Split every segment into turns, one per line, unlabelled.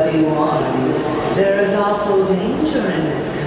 But be warned, there is also danger in this country.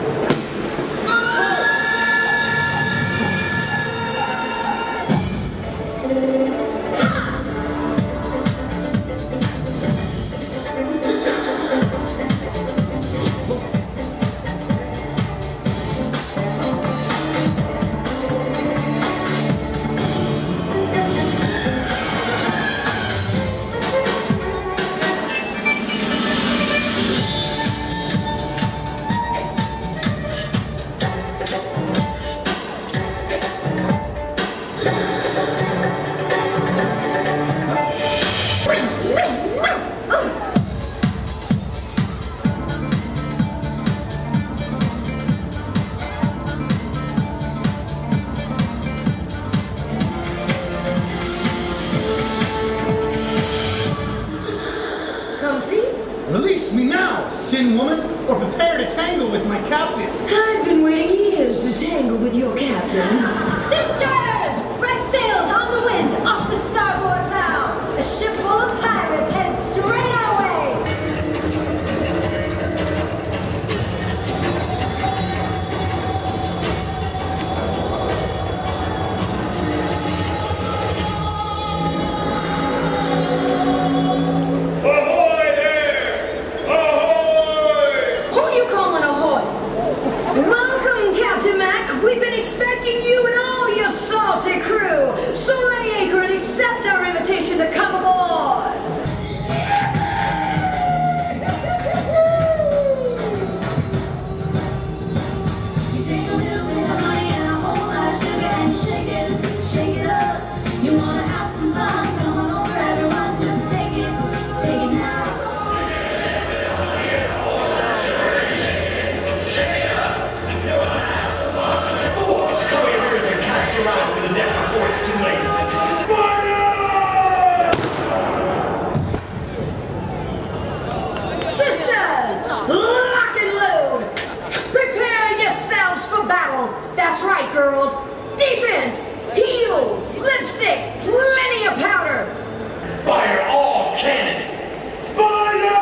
Release me now, sin woman, or prepare to tangle with my captain.
I've been waiting years to tangle with your captain.
Sisters! Red sails on the wind, off the starboard bow. A ship full of pirates heads straight our way.
We've been expecting you and all your salty crew, so lay anchor and accept our invitation to come aboard.
You take a little bit of honey and a whole lot of sugar and you shake it up. You wanna have some fun? Come on over, everyone, just take it now.
That's right, girls. Defense, heels, lipstick, plenty of powder.
Fire all cannons! Fire!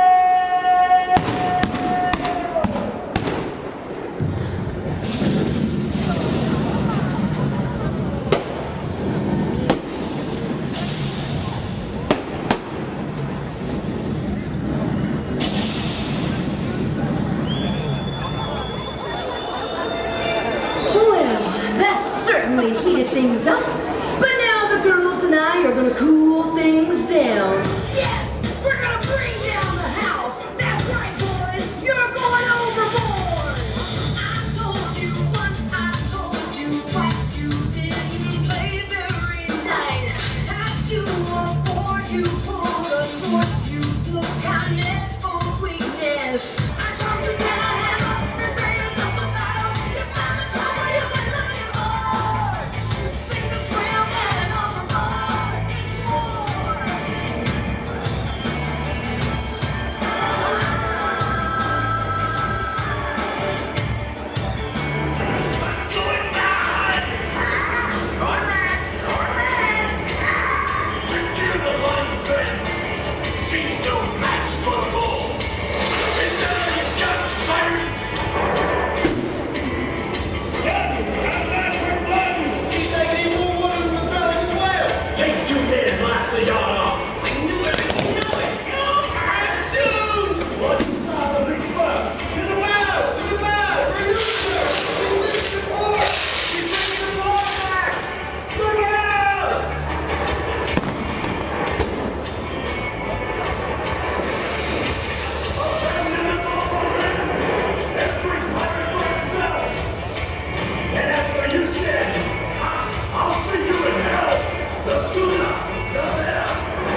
Certainly heated things up, but now the girls and I are gonna cool things down. Yes, we're gonna bring down the house. That's right, boys. You're going overboard.
I told you once, I told you twice, you didn't play very nice. Asked you aboard, you pulled a sword, you took kindness for weakness. I told you that I had a prepare yourself for battle. You found the trouble, you can learn it more. Sink or swim and overboard, it's war.
Secure the lines then! She's no match for the bull! Is that all you got, Sirens? Captain, have that for blood! She's taking in more water than the belly of a whale! Take 2 minutes, laps of yacht off! I knew it! Dude! What? Release first! To the bow! To the bow! For you, sir! She's missing the port! She's bringing the ball back! Look out! Every pirate for himself! And as for you, Stan, I'll see you in hell! The sooner, the better!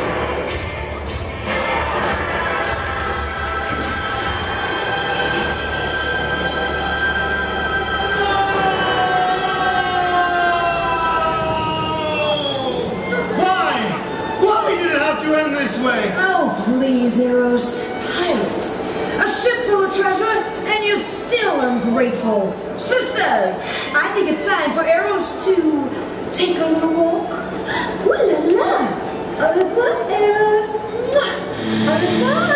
Why did it have to end this way?
Oh, please, Eros. Pirates. A ship full of treasure, and you're still ungrateful. Sisters, I think it's time for Eros to take a little walk. Ooh la la. Au revoir, Eros. Au revoir.